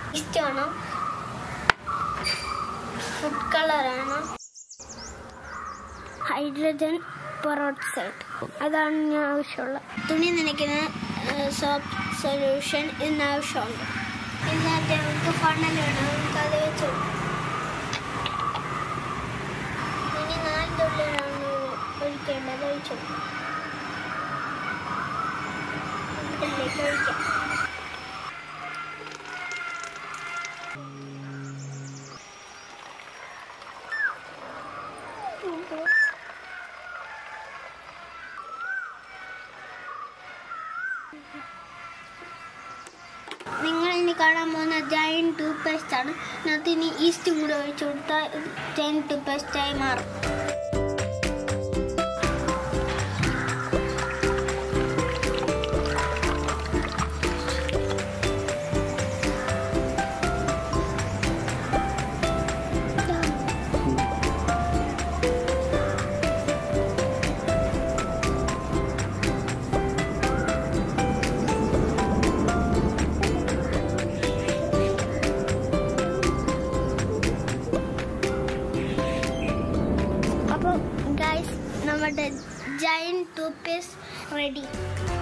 ഇഷ്ടമാണോ? Food കളറാണോ? Hydrogen peroxide, അതാണ് ഞാൻ ആവശ്യമുള്ളത്. തുണി നനയ്ക്കുന്ന സോപ്പ് സൊല്യൂഷൻ ഇന്ന് ആവശ്യമുണ്ട്. ഇന്നത്തെ നമുക്ക് ഫണ്ണൽ വേണം, നമുക്ക് അത് വെച്ചു. ഇനി 4 തുള്ളിയാണ് ഒഴിക്കേണ്ടത്. ഒഴിച്ചു ഒഴിക്കാം. നിങ്ങൾ ഇനി കാണാൻ പോകുന്ന ജയന്റ് ടൂത്ത് പേസ്റ്റ് ആണ്. അതിനകത്ത് ഇനി ഈസ്റ്റും കൂടെ ഒഴിച്ചു കൊടുത്താൽ ജയന്റ് ടൂത്ത് പേസ്റ്റായി മാറും. അപ്പോൾ ഗൈസ്, നമ്മുടെ ജയന്റ് ടൂത്ത് പേസ്റ്റ് റെഡി.